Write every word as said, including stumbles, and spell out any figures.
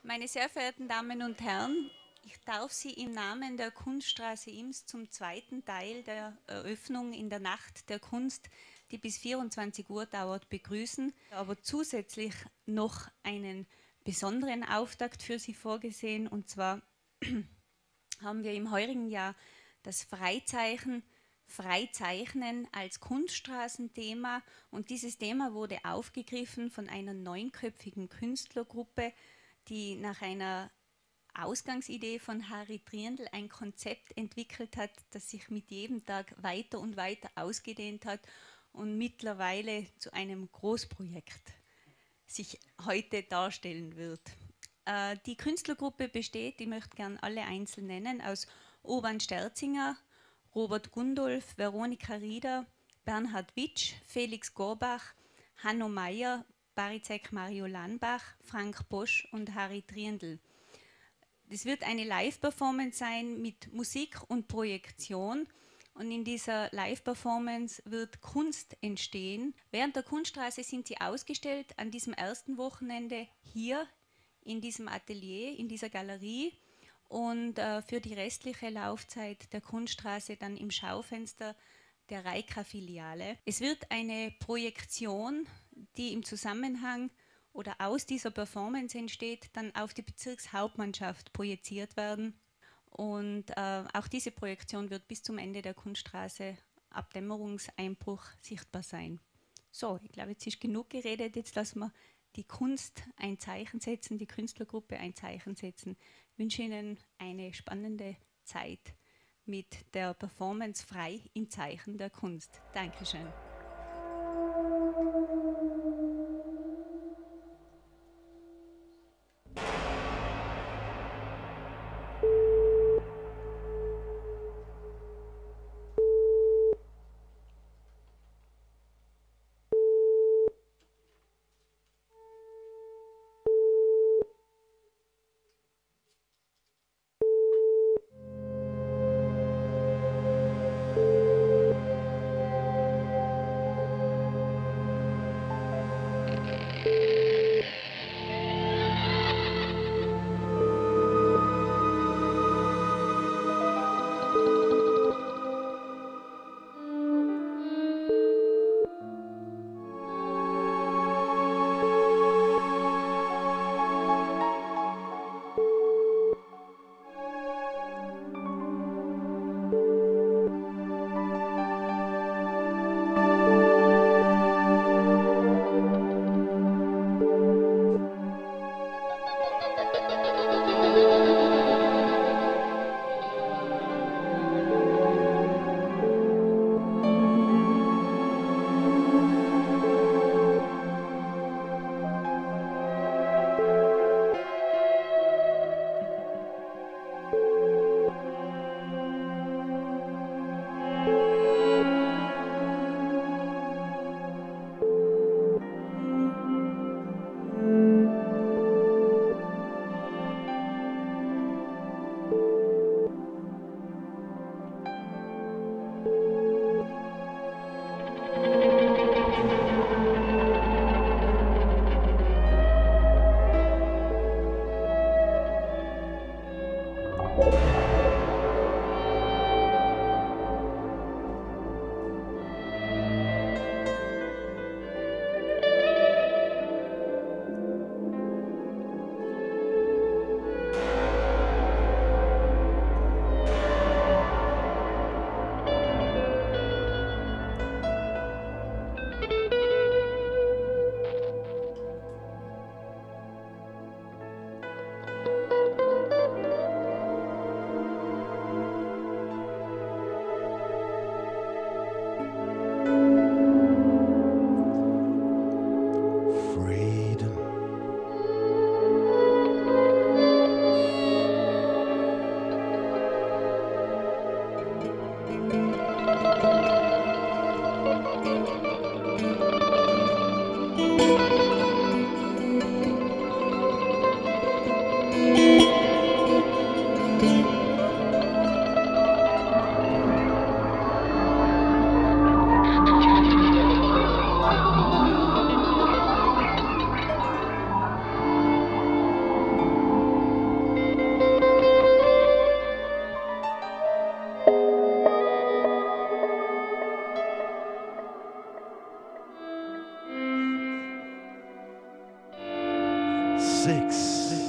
Meine sehr verehrten Damen und Herren, ich darf Sie im Namen der Kunststraße Ims zum zweiten Teil der Eröffnung in der Nacht der Kunst, die bis vierundzwanzig Uhr dauert, begrüßen, aber zusätzlich noch einen besonderen Auftakt für Sie vorgesehen. Und zwar haben wir im heurigen Jahr das Freizeichen Freizeichnen als Kunststraßenthema, und dieses Thema wurde aufgegriffen von einer neunköpfigen Künstlergruppe, die nach einer Ausgangsidee von Harry Triendl ein Konzept entwickelt hat, das sich mit jedem Tag weiter und weiter ausgedehnt hat und mittlerweile zu einem Großprojekt sich heute darstellen wird. Äh, die Künstlergruppe besteht, ich möchte gerne alle einzeln nennen, aus Urban Sterzinger, Robert Gundolf, Veronika Rieder, Bernhard Witsch, Felix Gorbach, Hanno Meyer, Barizek Mario Lanbach, Frank Bosch und Harry Triendl. Das wird eine Live-Performance sein mit Musik und Projektion. Und in dieser Live-Performance wird Kunst entstehen. Während der Kunststraße sind sie ausgestellt an diesem ersten Wochenende hier in diesem Atelier, in dieser Galerie. Und äh, für die restliche Laufzeit der Kunststraße dann im Schaufenster der Reika-Filiale. Es wird eine Projektion, die im Zusammenhang oder aus dieser Performance entsteht, dann auf die Bezirkshauptmannschaft projiziert werden. Und äh, auch diese Projektion wird bis zum Ende der Kunststraße ab Dämmerungseinbruch sichtbar sein. So, ich glaube, jetzt ist genug geredet. Jetzt lassen wir die Kunst ein Zeichen setzen, die Künstlergruppe ein Zeichen setzen. Ich wünsche Ihnen eine spannende Zeit mit der Performance Frei im Zeichen der Kunst. Dankeschön. six,